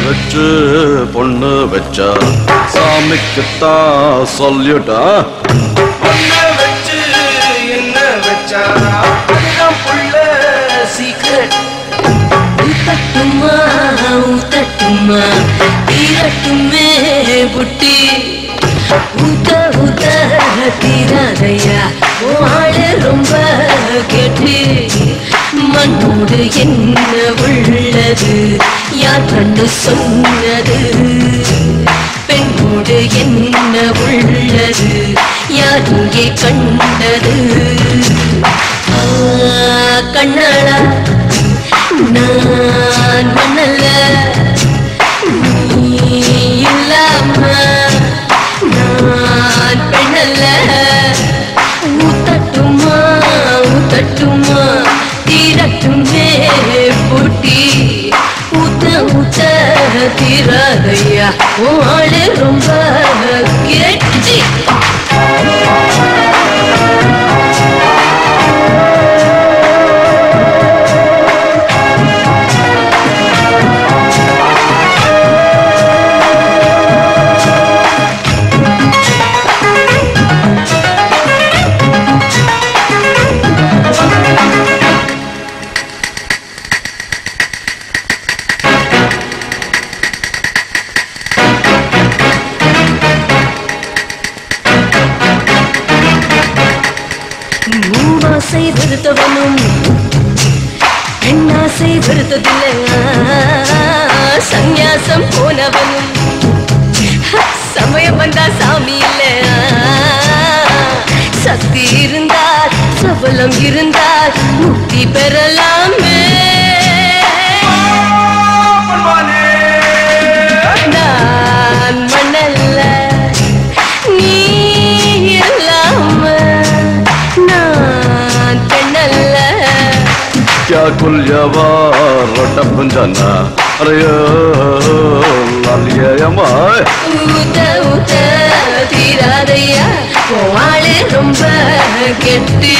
வச்சு பொண்ணு வச்சா சாமிக்குத்தான் சொல்லிட்டா. பொண்ணு வச்சு என்ன வச்சா அதுதான் புள்ள சீக்ரெட். ஊத்தட்டுமா ஊத்தட்டுமா தீரட்டுமே புட்டி. ஊத்த ஊத்த தீராதையா ஆளு ரொம்ப கேட்டு. மண்ணோடு என்ன உள்ளது யார் கண்டு சொன்னது. பெண்ணோடு என்ன உள்ளது யார் இங்கே கண்டது. கண்ணாளா நான் மண்ணல்ல நீ இல்லாம நான் பெண்ணல்ல. ஊத்தட்டுமா ஊத்தட்டுமா தீரட்டுமே பூட்டி. ஊத்த ஊத்த தீராதையா ஆளு ரொம்ப கேட்டி. மூவாசை வெறுத்தவனும் பெண்ணாசை வெறுத்ததில்லை. சந்நியாசம் போனவனும் சமயம் வந்தா சாமி இல்ல. சக்தி இருந்தால் சபலம் இருந்தால் முக்தி பெறலாமே. நான் மண்ணல்ல நீ இல்லாம நான் பெண்ணல்ல. क्या कुल्यवा रोटा पंजाना अरे लालिया यमाय. ஊத்த ஊத்த தீராதையா ஆளு ரொம்ப கெட்டு.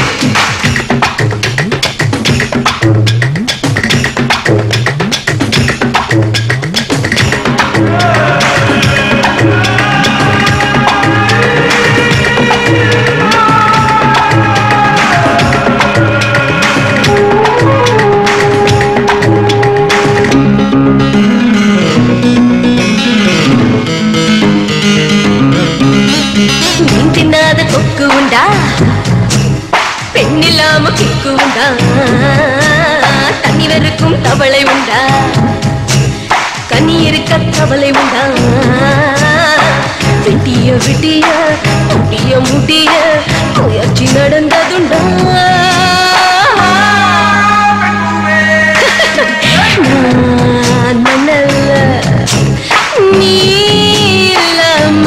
தின்னாத கொக்கு உண்டா பெண்ணில்லாம கிக்கு உண்டா. தண்ணி வெறுக்கும் தவளை உண்டா கனி இருக்க கவலை உண்டா. வெட்டிய விட்டிய முடிய முடிய முயற்சி நடந்ததுண்டா. நான் மண்ணல்ல நீ இல்லாம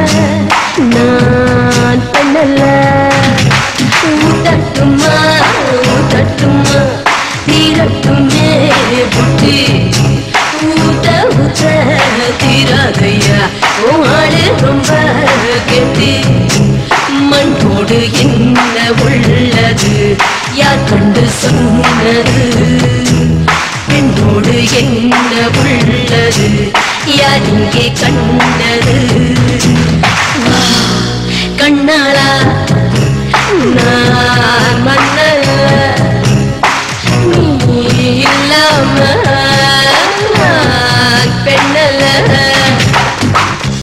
நான் பெண்ணல்ல. ஊத்தட்டுமா ஊத்தட்டுமா தீரட்டுமே புட்டி. ஊத்த ஊத்த தீராதையா ஆளு ரொம்ப கெட்டி. மண்ணோடு என்ன உள்ளது யார் கண்டு சொன்னது. பெண்ணோடு என்ன உள்ளது யார் இங்கே கண்டது.